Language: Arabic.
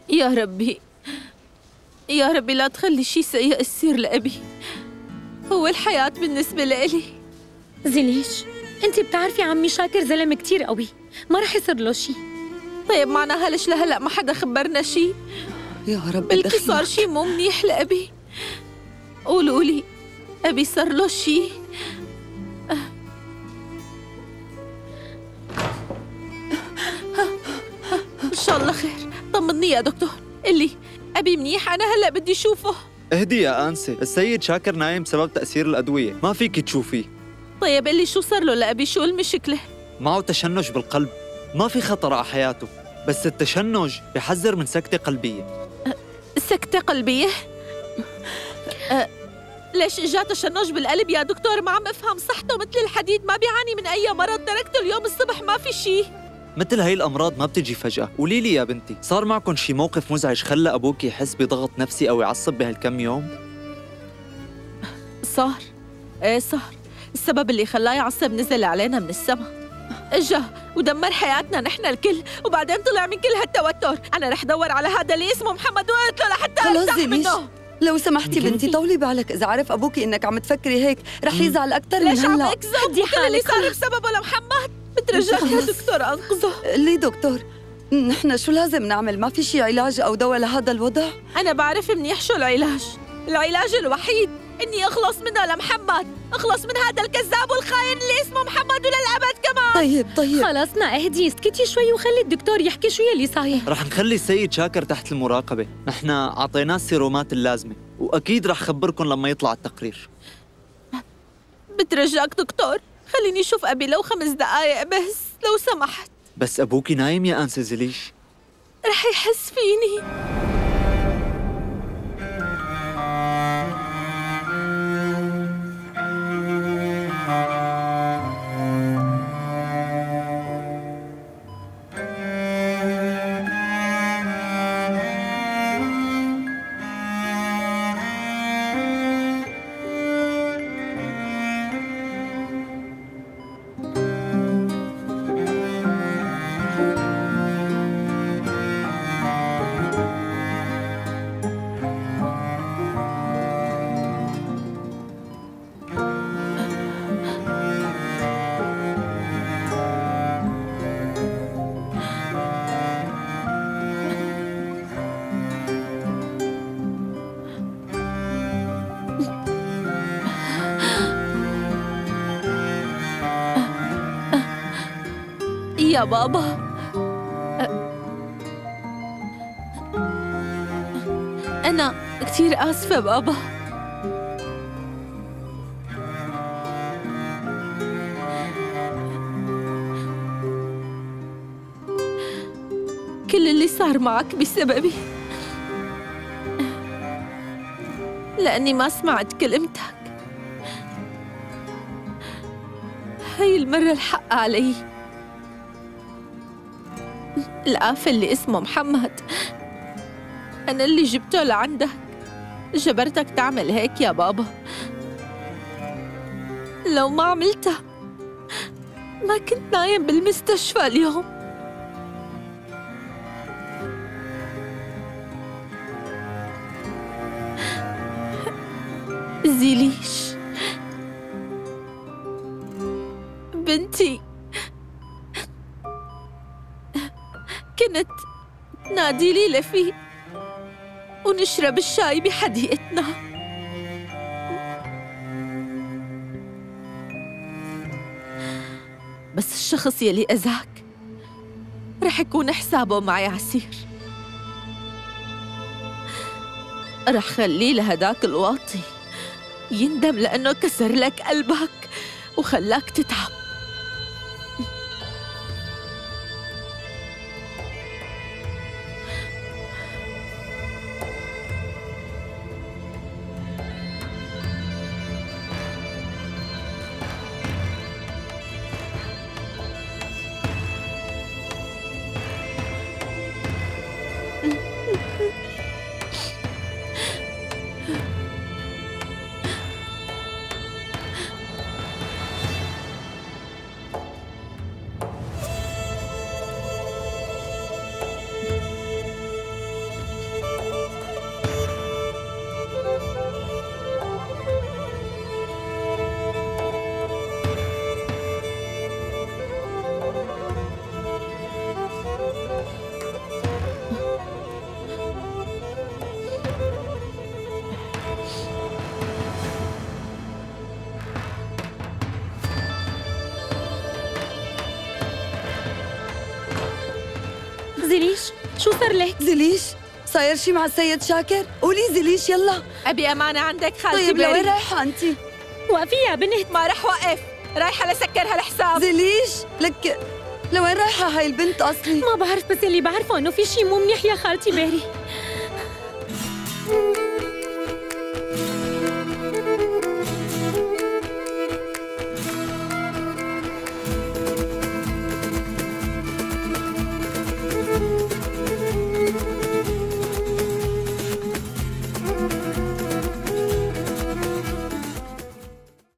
يا ربي يا ربي لا تخلي شي سيء يصير لأبي، هو الحياة بالنسبة لإلي. زليش انت بتعرفي عمي شاكر زلمة كتير قوي، ما رح يصير له شي. طيب معناها ليش لهلأ ما حدا خبرنا شي؟ يا رب بلكي صار شي مو منيح لأبي. قولولي أبي صار له شي؟ إن شاء الله خير. طمني يا دكتور، قلي أبي منيح؟ أنا هلأ بدي أشوفه. اهدي يا آنسة، السيد شاكر نايم بسبب تأثير الأدوية، ما فيك تشوفيه. طيب قلي شو صار له لأبي؟ شو المشكلة؟ معه تشنج بالقلب، ما في خطر على حياته، بس التشنج بحذر من سكتة قلبية. سكتة قلبية؟ ليش إجا تشنج بالقلب يا دكتور؟ ما عم أفهم. صحته مثل الحديد، ما بيعاني من أي مرض، تركته اليوم الصبح ما في شي. مثل هاي الأمراض ما بتجي فجأة. قولي لي يا بنتي، صار معكم شي موقف مزعج خلى أبوك يحس بضغط نفسي أو يعصب بهالكم يوم؟ صار، إيه صار. السبب اللي خلاه يعصب نزل علينا من السما، اجا ودمر حياتنا نحن الكل، وبعدين طلع من كل هالتوتر. أنا رح دور على هذا اللي اسمه محمد وقلت له لحتى أرتاح منه. لو سمحتي بنتي طولي بالك، إذا عرف أبوكي إنك عم تفكري هيك رح يزعل أكثر من هلا. ليش عم أكذب؟ كل اللي صار بسببه لمحمد. بترجاك يا دكتور أنقذه. ليه دكتور؟ نحن شو لازم نعمل؟ ما في شي علاج أو دواء لهذا الوضع؟ أنا بعرف منيح شو العلاج. العلاج الوحيد إني أخلص منه لمحمد، أخلص من هذا الكذاب والخاين اللي اسمه محمد وللأبد كمان. طيب خلاص ما اهدي، اسكتي شوي وخلي الدكتور يحكي شو يلي صاير. رح نخلي السيد شاكر تحت المراقبة، نحن أعطيناه السيرومات اللازمة، وأكيد رح خبركم لما يطلع التقرير. بترجاك دكتور خليني أشوف أبي لو 5 دقايق بس لو سمحت. بس أبوكي نايم يا أنسة زليش. رح يحس فيني. يا بابا أنا كثير آسفة بابا. كل اللي صار معك بسببي، لأني ما سمعت كلمتك. هاي المرة الحق علي. الآفة اللي اسمه محمد أنا اللي جبته لعندك، جبرتك تعمل هيك يا بابا. لو ما عملتها ما كنت نايم بالمستشفى اليوم. زيليش بنتي كنت نادي لي لفي ونشرب الشاي بحديقتنا. بس الشخص يلي أذاك رح يكون حسابه معي عسير. رح خليه لهداك الواطي يندم لأنه كسر لك قلبك وخلاك تتعب. صار لك؟ زليش صاير شي مع السيد شاكر؟ قولي زليش يلا. أبي أمانة عندك خالتي طيب لوين بيري. رايحة أنت؟ وقفي يا بنت. ما رح وقف، رايحة لسكر هالحساب. زليش لك لوين رايحة هاي البنت أصلي؟ ما بعرف، بس اللي بعرفه إنه في شي مو منيح يا خالتي بيري.